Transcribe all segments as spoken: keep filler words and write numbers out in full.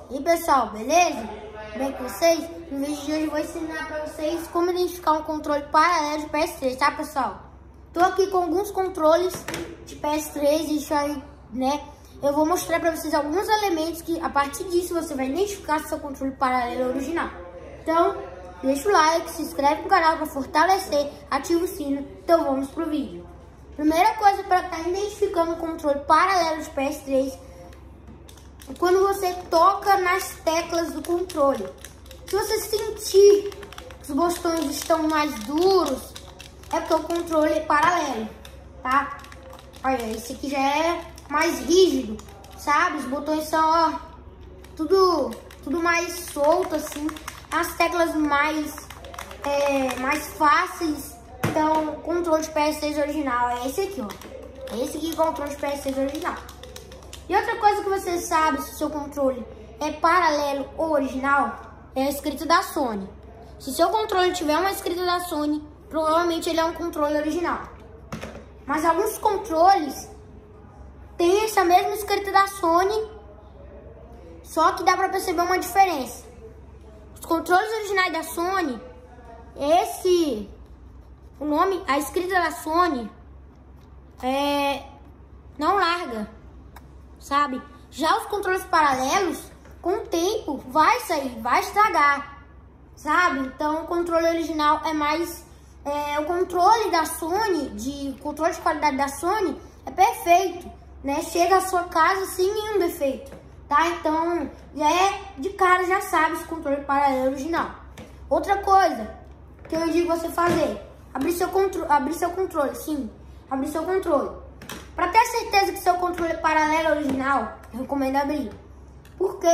E aí, pessoal, beleza? Bem com vocês? No vídeo de hoje eu vou ensinar pra vocês como identificar um controle paralelo de P S três, tá, pessoal? Tô aqui com alguns controles de P S três, isso aí, né? Eu vou mostrar pra vocês alguns elementos que, a partir disso, você vai identificar se seu controle paralelo original. Então, deixa o like, se inscreve no canal pra fortalecer, ativa o sino. Então, vamos pro vídeo. Primeira coisa para estar identificando o controle paralelo de P S três é quando você toca nas teclas do controle. Se você sentir que os botões estão mais duros, é porque o controle é paralelo, tá? Olha, esse aqui já é mais rígido, sabe? Os botões são, ó, tudo, tudo mais solto, assim. As teclas mais, é, mais fáceis. Então, o controle de P S três original é esse aqui, ó. Esse aqui é o controle de P S três original. E outra coisa que você sabe se o seu controle é paralelo ou original é a escrita da Sony. Se o seu controle tiver uma escrita da Sony, provavelmente ele é um controle original. Mas alguns controles têm essa mesma escrita da Sony, só que dá pra perceber uma diferença. Os controles originais da Sony, esse... O nome, a escrita da Sony é, não larga, sabe? Já os controles paralelos, com o tempo, vai sair, vai estragar, sabe? Então, o controle original é mais... É, o controle da Sony, de controle de qualidade da Sony, é perfeito, né? Chega à sua casa sem nenhum defeito, tá? Então, já é, de cara, já sabe se o controle paralelo é original. Outra coisa que eu digo você fazer... Abrir seu, contro abrir seu controle, sim. Abrir seu controle. Para ter certeza que seu controle é paralelo original, eu recomendo abrir. Porque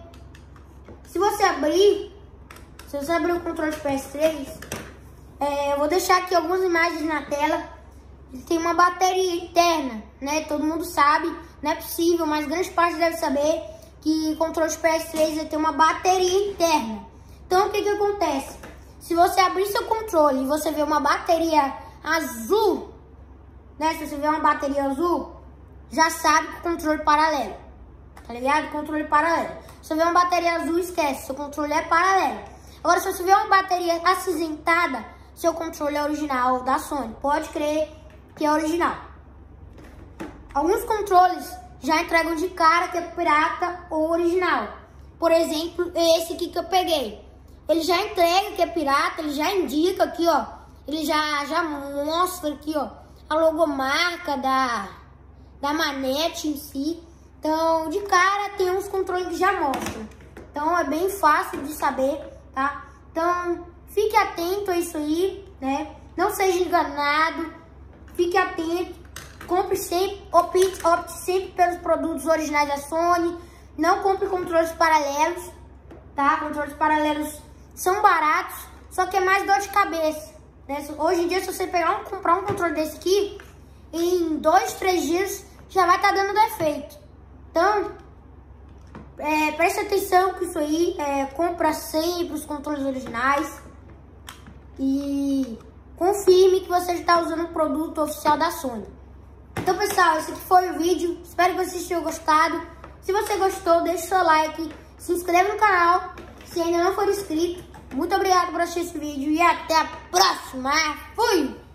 se você abrir, se você abrir o controle de P S três, é, eu vou deixar aqui algumas imagens na tela. Ele tem uma bateria interna, né? Todo mundo sabe, não é possível, mas grande parte deve saber que o controle de P S três ele tem uma bateria interna. Então, o que que acontece? Se você abrir seu controle e você vê uma bateria azul, né? Se você vê uma bateria azul, já sabe que o controle é paralelo, tá ligado? Controle paralelo. Se você vê uma bateria azul, esquece, seu controle é paralelo. Agora, se você vê uma bateria acinzentada, seu controle é original da Sony. Pode crer que é original. Alguns controles já entregam de cara que é pirata ou original. Por exemplo, esse aqui que eu peguei. Ele já entrega que é pirata, ele já indica aqui, ó. Ele já, já mostra aqui, ó, a logomarca da, da manete em si. Então, de cara, tem uns controles que já mostram. Então, é bem fácil de saber, tá? Então, fique atento a isso aí, né? Não seja enganado. Fique atento. Compre sempre, opte, opte sempre pelos produtos originais da Sony. Não compre controles paralelos, tá? Controles paralelos são baratos, só que é mais dor de cabeça, né? Hoje em dia, se você pegar um, comprar um controle desse aqui, em dois, três dias já vai estar tá dando defeito. Então, é, preste atenção que isso aí, é, compra sempre os controles originais e confirme que você está usando um produto oficial da Sony. Então, pessoal, esse aqui foi o vídeo. Espero que vocês tenham gostado. Se você gostou, deixe seu like, se inscreva no canal se ainda não for inscrito. Muito obrigado por assistir esse vídeo e até a próxima. Fui!